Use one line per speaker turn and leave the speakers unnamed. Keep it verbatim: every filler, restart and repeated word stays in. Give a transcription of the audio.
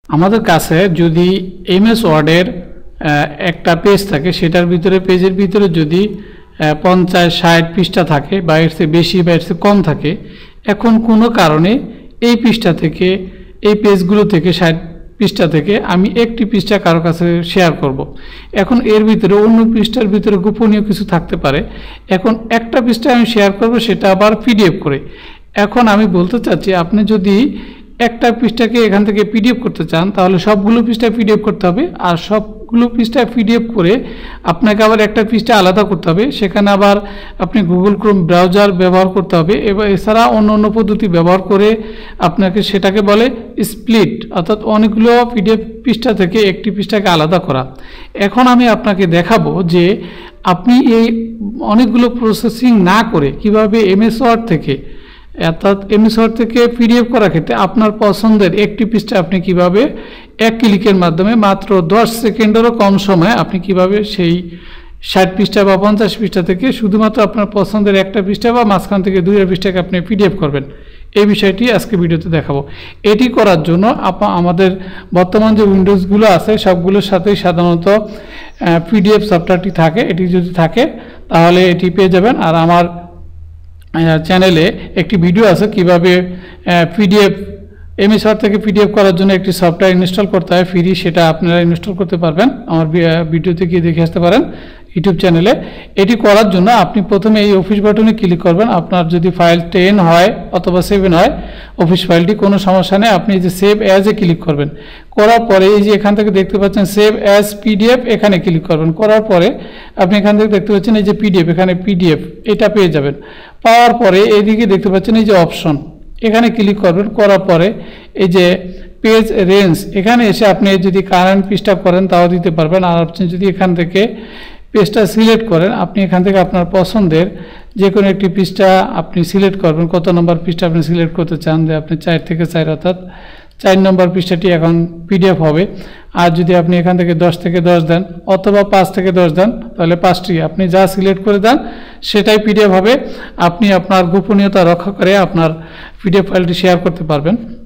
আমাদের কাছে যদি এমএস ওয়ার্ডের একটা পেজ থাকে, সেটার ভিতরে পেজের ভিতরে যদি পঞ্চাশ ষাট পৃষ্ঠা থাকে বা এর চেয়ে বেশি বা এর চেয়ে কম থাকে, এখন কোনো কারণে এই পৃষ্ঠা থেকে এই পেজগুলো থেকে ষাট পৃষ্ঠা থেকে আমি একটি পৃষ্ঠা কারো কাছে শেয়ার করব। এখন এর ভিতরে অন্য পৃষ্ঠার ভিতরে গোপনীয় কিছু থাকতে পারে। এখন একটা পৃষ্ঠা আমি শেয়ার করব, সেটা আবার পিডিএফ করে। এখন আমি বলতে চাচ্ছি, আপনি যদি একটা পৃষ্ঠাকে এখান থেকে পিডিএফ করতে চান, তাহলে সবগুলো পৃষ্ঠা পিডিএফ করতে হবে। আর সবগুলো পৃষ্ঠা পিডিএফ করে আপনাকে আবার একটা পৃষ্ঠা আলাদা করতে হবে। সেখানে আবার আপনি গুগল ক্রোম ব্রাউজার ব্যবহার করতে হবে। এবার এছাড়া অন্য অন্য পদ্ধতি ব্যবহার করে আপনাকে সেটাকে বলে স্প্লিট, অর্থাৎ অনেকগুলো পিডিএফ পৃষ্ঠা থেকে একটি পৃষ্ঠাকে আলাদা করা। এখন আমি আপনাকে দেখাবো যে আপনি এই অনেকগুলো প্রসেসিং না করে কিভাবে এমএস ওয়ার্ড থেকে অর্থাৎ এমএস ওয়ার্ড থেকে পিডিএফ করার ক্ষেত্রে আপনার পছন্দের একটি পৃষ্ঠা আপনি কিভাবে এক ক্লিকের মাধ্যমে মাত্র দশ সেকেন্ডেরও কম সময়ে আপনি কিভাবে সেই ষাট পৃষ্ঠা বা পঞ্চাশ পৃষ্ঠা থেকে শুধুমাত্র আপনার পছন্দের একটা পৃষ্ঠা বা মাঝখান থেকে দুইটা পৃষ্ঠাকে আপনি পিডিএফ করবেন, এই বিষয়টি আজকে ভিডিওতে দেখাবো। এটি করার জন্য আমাদের বর্তমান যে উইন্ডোজগুলো আছে সবগুলোর সাথেই সাধারণত পিডিএফ সফটওয়্যারটি থাকে। এটি যদি থাকে তাহলে এটি পেয়ে যাবেন। আর আমার চ্যানেলে একটি ভিডিও আছে কিভাবে পিডিএফ এমএস ওয়ার্ড থেকে পিডিএফ করার জন্য একটি সফটওয়্যার ইনস্টল করতে হয় ফ্রি, সেটা আপনারা ইনস্টল করতে পারবেন। আমার ভিডিওতে গিয়ে দেখে আসতে পারেন ইউটিউব চ্যানেলে। এটি করার জন্য আপনি প্রথমে এই অফিস বাটনে ক্লিক করবেন। আপনার যদি ফাইল টেন হয় অথবা সেভেন হয় অফিস ফাইলটি, কোনো সমস্যা নেই। আপনি যে সেভ অ্যাজে ক্লিক করবেন, করার পরে এই যে এখান থেকে দেখতে পাচ্ছেন সেভ অ্যাজ পিডিএফ, এখানে ক্লিক করবেন। করার পরে আপনি এখান থেকে দেখতে পাচ্ছেন এই যে পিডিএফ, এখানে পিডিএফ এটা পেয়ে যাবেন। পাওয়ার পরে এইদিকে দেখতে পাচ্ছেন এই যে অপশন, এখানে ক্লিক করবেন। করার পরে এই যে পেজ রেঞ্জ, এখানে এসে আপনি যদি কারেন্ট পৃষ্ঠা করেন তাও দিতে পারবেন। আর আপনি যদি এখান থেকে পেজটা সিলেক্ট করেন, আপনি এখান থেকে আপনার পছন্দের যে কোনো একটি পৃষ্ঠা আপনি সিলেক্ট করবেন। কত নম্বর পৃষ্ঠা আপনি সিলেক্ট করতে চান, যে আপনি চার থেকে চার অর্থাৎ চার নম্বর পৃষ্ঠাটি এখন পিডিএফ হবে। আর যদি আপনি এখান থেকে দশ থেকে দশ দেন অথবা পাঁচ থেকে দশ দেন, তাহলে পাঁচটি আপনি যা সিলেক্ট করে দেন সেটাই পিডিএফ হবে। আপনি আপনার গোপনীয়তা রক্ষা করে আপনার পিডিএফ ফাইলটি শেয়ার করতে পারবেন।